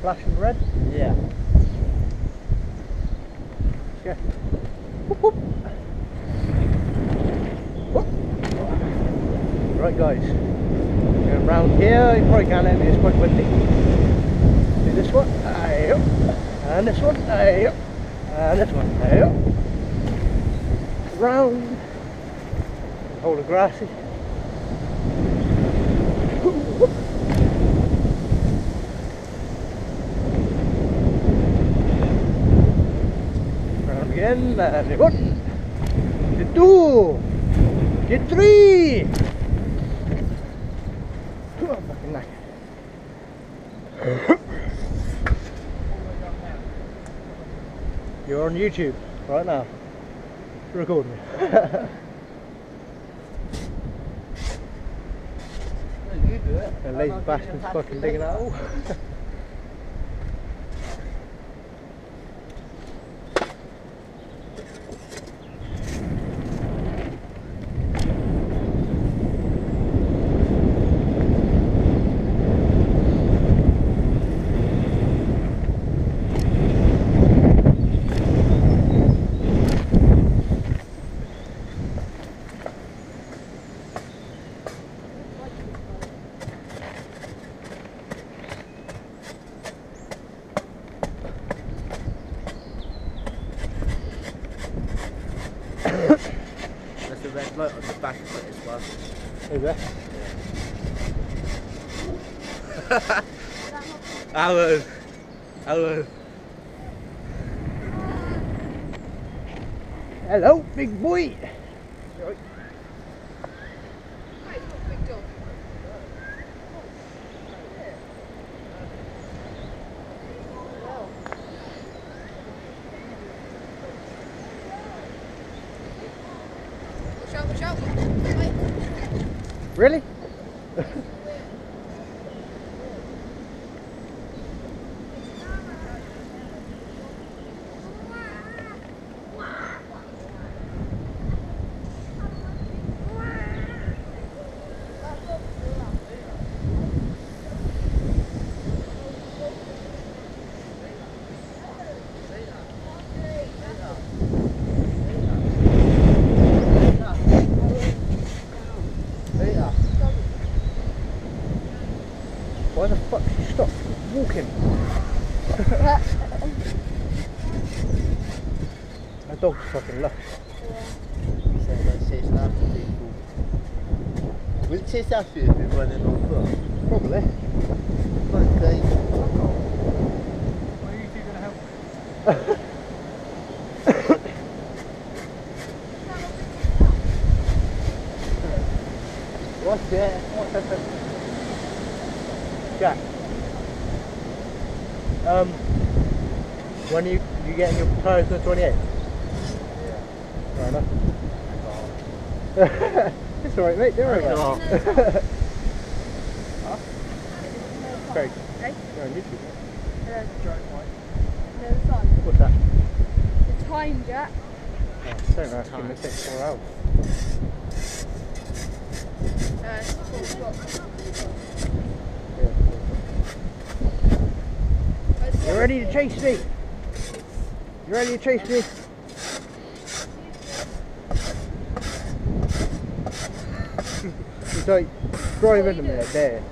flashing red? Yeah. Yeah. Whoop, whoop. Whoop. Right guys, going round here, you probably can't enter, it's quite windy. Do this one, aye, and this one, aye, and this one, aye. Round, whole of grassy. Round again, and one, the two, the three. Oh, I'm fucking knackered. You're on YouTube right now. Recording me. You do it. And lazy bastard's fucking digging out. There's a red light on the back of it as well. Is there? Alan! Alan! Hello, big boy. Right. Watch out. Really? Why the fuck did you stop walking? That dog's fucking lucky. So let's chase after people. We'll chase after you if you're running on foot. Probably. Okay. Are you two gonna help? What's it? Jack. When you getting your tyres on the 28? Yeah. Fair enough. It's alright mate, don't worry about it. Craig, you're on YouTube. No, it's on. What's that? The time, Jack. Oh, don't ask him, it takes 4 hours. 4 o'clock. You ready to chase me? You ready to chase me? It's like driving a minute there.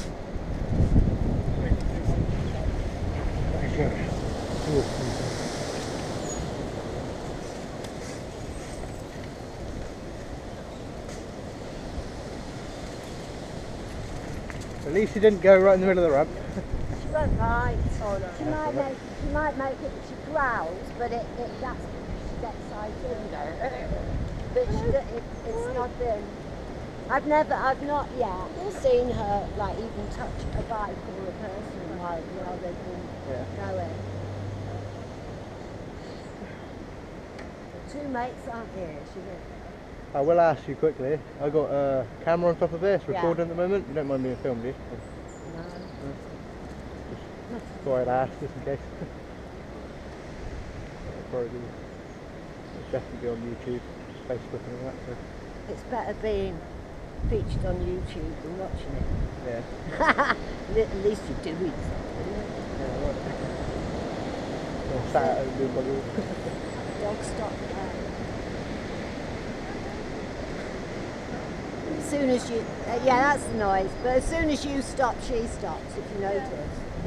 At least you didn't go right in the middle of the ramp. She won't bite. Oh, no. She might make it, she growls, but that's because she gets excited. But it's not been, I've not yet seen her like even touch a bike or a person while they've been going. The 2 mates aren't here, she will. I will ask you quickly. I got a camera on top of this, recording at the moment. You don't mind being filmed, do you? No. Just thought I'd ask just in case. It'll definitely be on YouTube, Facebook and all that. So. It's better being featured on YouTube than watching it. Yeah. At least you're doing something. Yeah, right. Or sat at home doing bugger all. Dog stop there. As soon as you, yeah, that's the noise. But as soon as you stop, she stops. If you notice.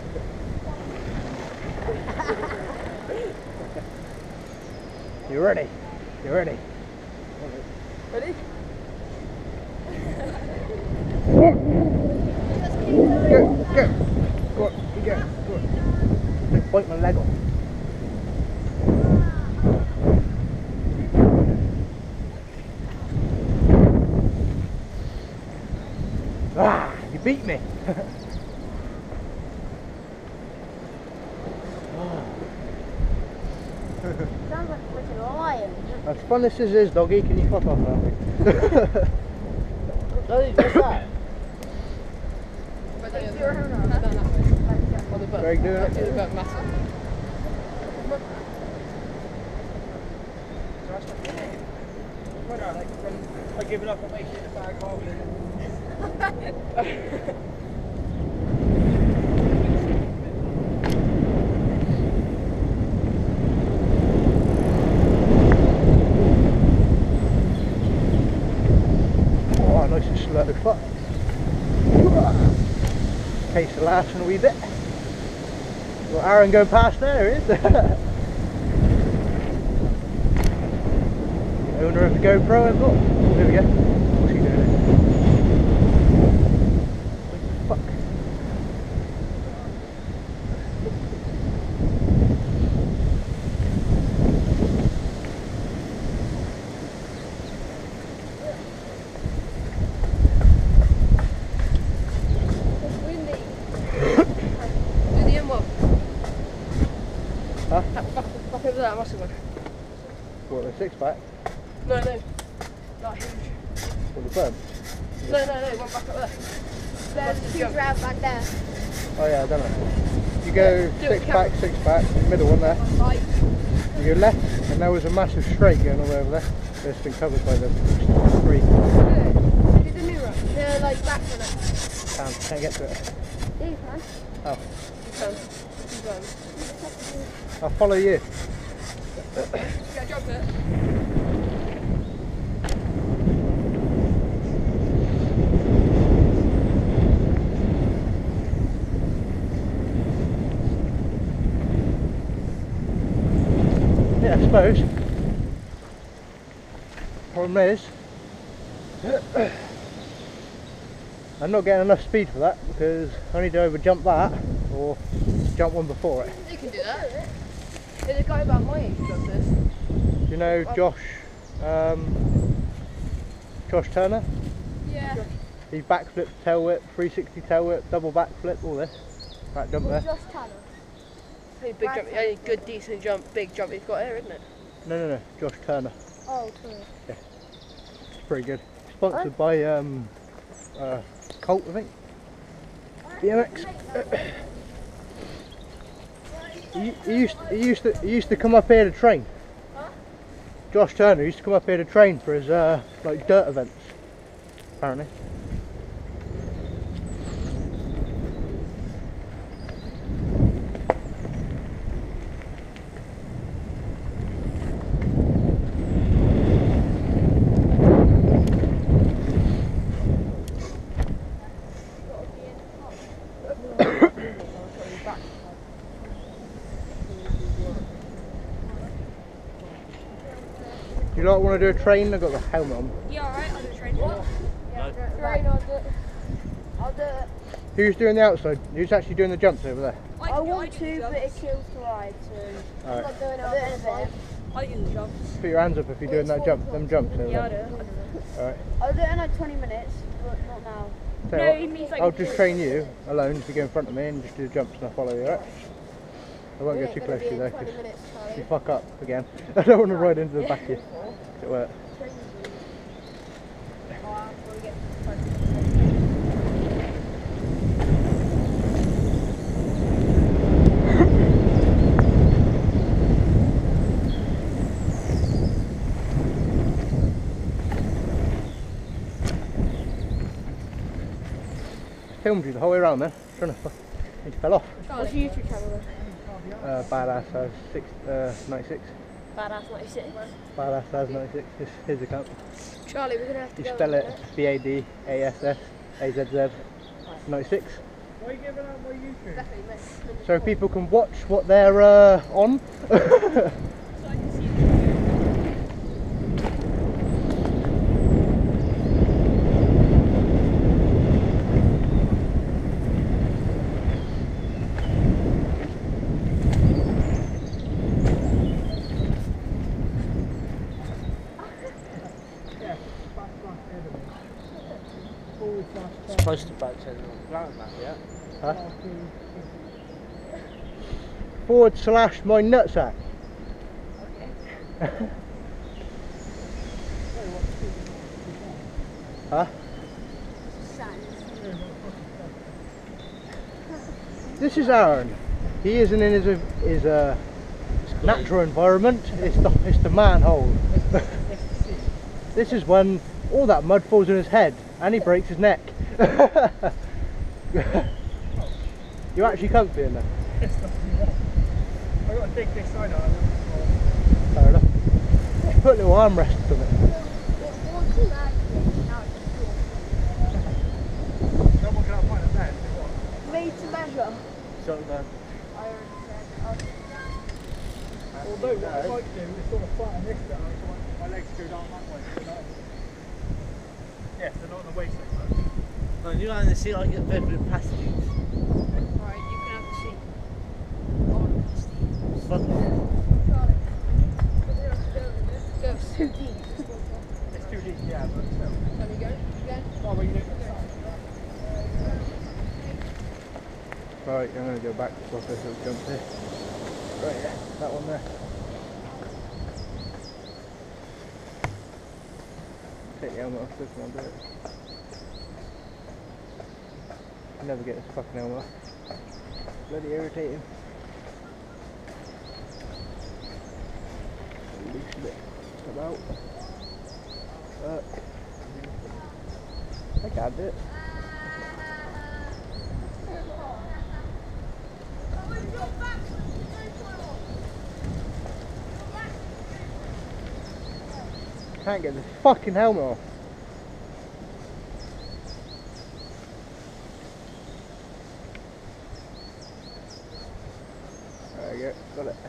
You ready? You ready? Ready? Go, go. Go on, you go. Go on. Don't bite my leg off. Ah, you beat me. Sounds like a freaking lion. As fun as this is, doggy, can you fuck off now? Doggy, what's that? Greg, do it. I give it up and make it a bag half. Oh, nice and slow foot. Case the last one a wee bit. Got Aaron going past there, he is. Owner of the GoPro I've got. There we go. What's he doing? Fuck. It's windy. Do the M1. Huh? Back over there, that massive one. What, a 6-pack? No, no. Not huge. Or the firm? No, one back up there. There's two round back there. Oh yeah, I don't know. You go Do it, 6-pack, 6-pack, middle one there. Right. You go left, and there was a massive straight going all the way over there. It's been covered by the tree. Did the new one? The like back on it. Can't get to it. Yeah, you can. Oh, You can. I'll follow you. Yeah, drop it. Yeah, I suppose. Problem is, I'm not getting enough speed for that because I need to over jump that or jump one before it. You can do that. There's a guy about my age who does this. Do you know Josh Turner? Yeah. He backflip, tail whip, 360 tail whip, double backflip, all this. That jump there. Josh Tanner. Hey, big jump. Any good, decent jump, big jump he's got here, isn't it? No, Josh Turner. Oh, true. It's pretty good. Sponsored by Colt, I think. BMX. He used to come up here to train. Huh? Josh Turner used to come up here to train for his like dirt events, apparently. Do you lot want to do a train? I've got the helmet on. Yeah, alright, I'll do a train. What? Yeah, train, I'll do it. I'll do it. Who's doing the outside? Who's actually doing the jumps over there? I want to, but it kills to ride, so Alright. I'm not doing it in a bit. I do the jumps. Put your hands up if you're doing that jump. Them jumps over Yeah, I'll there. do it. Alright. I'll do it in like 20 minutes, but not now. Tell you No, what, he means like I'll just train you alone if you go in front of me and just do the jumps and I'll follow you, alright? I won't go too close to you though, because if you fuck up again, I don't want to ride into the back of you. It works. Filmed you the whole way around there, trying to He fell off. What's your YouTube channel then? Badass has 96. Badass 96. Badass has 96. His account. Charlie, we're gonna have to You go. spell it BADASS AZZ 96. Why are you giving out my YouTube? Definitely miss. So people can watch what they're on. So I can see it. It's close to back to the ground now, yeah? Huh? / my nutsack. Huh? This is Aaron. He isn't in his natural environment. It's the manhole. This is when all that mud falls in his head and he breaks his neck. You actually comfy in there? I've got to dig this side out. Fair enough. Put a little armrests on it. Someone can find a bed. Made to measure. So then, Although what I like to do is sort of flatten this bit out so my legs go down that way. So that yes, they're not on the waist like that. no, you want to see like a bed with pasties. Alright, you can have a seat. I want a pasty. Fuck it. Go. It's too deep. It's too deep, yeah, but still. Let me go. Again. Oh, well, you don't Right, I'm going to go back to this little jump here. Right, yeah, that one there. Take the helmet off, this one, I'll do it. Never get this fucking helmet off. Bloody irritating. Loosen it about. I can't do it. Can't get this fucking helmet off. There we go, got it.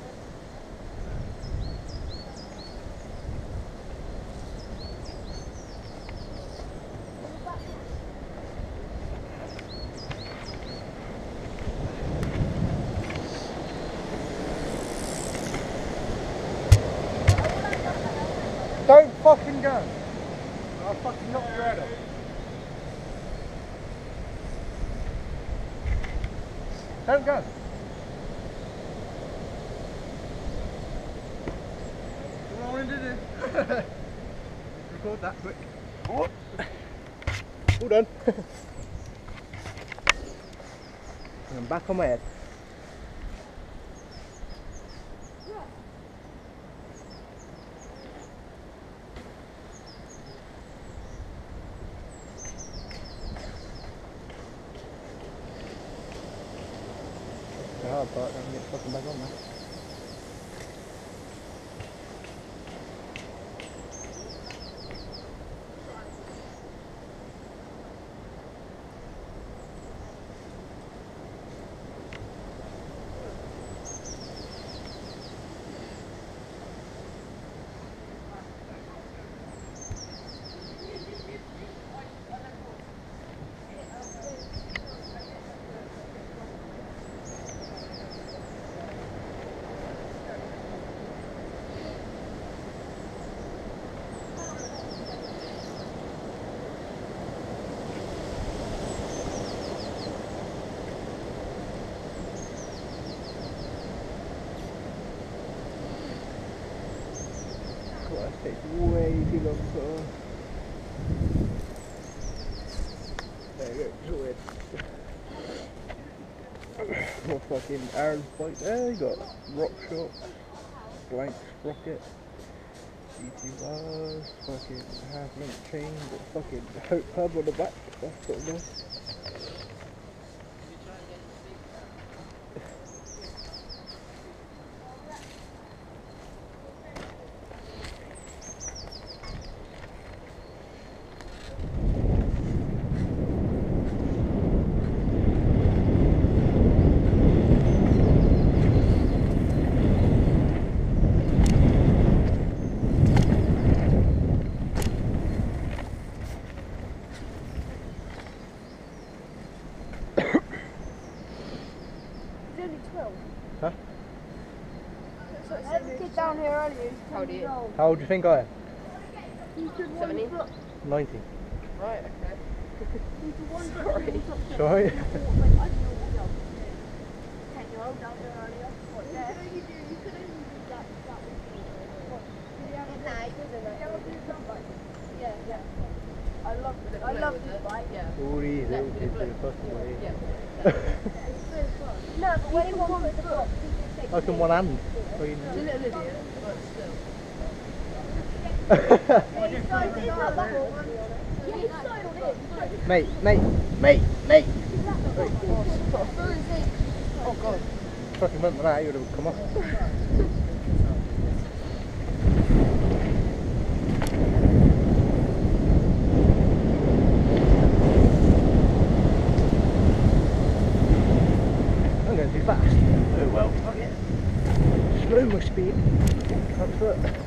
Don't fucking go. I'll fucking knock your head off. Don't go. What I wanted to do. Record that quick. Oh. All done. And I'm back on my head. The hard part, I'm get fucking back on there. That takes way too long to put on. There you go, sorted. More fucking Aaron's bike there, you got rock shot, blank sprocket, GT bars, fucking half length chain, got fucking Hope Hub on the back, that's what it is. only 12. Huh? There's a kid down here earlier. How old are you? How old do you think I am? 70? 90. Right, okay. Sorry. Sorry. I love this bike. Yeah. All these little kids are fucking away. No, but when you want the book, Like in one hand. it's a little idiot, but still. Mate. Oh god. Fucking went for that, he would have come off. I'm going too fast. Oh well. Slow my speed. Transfer.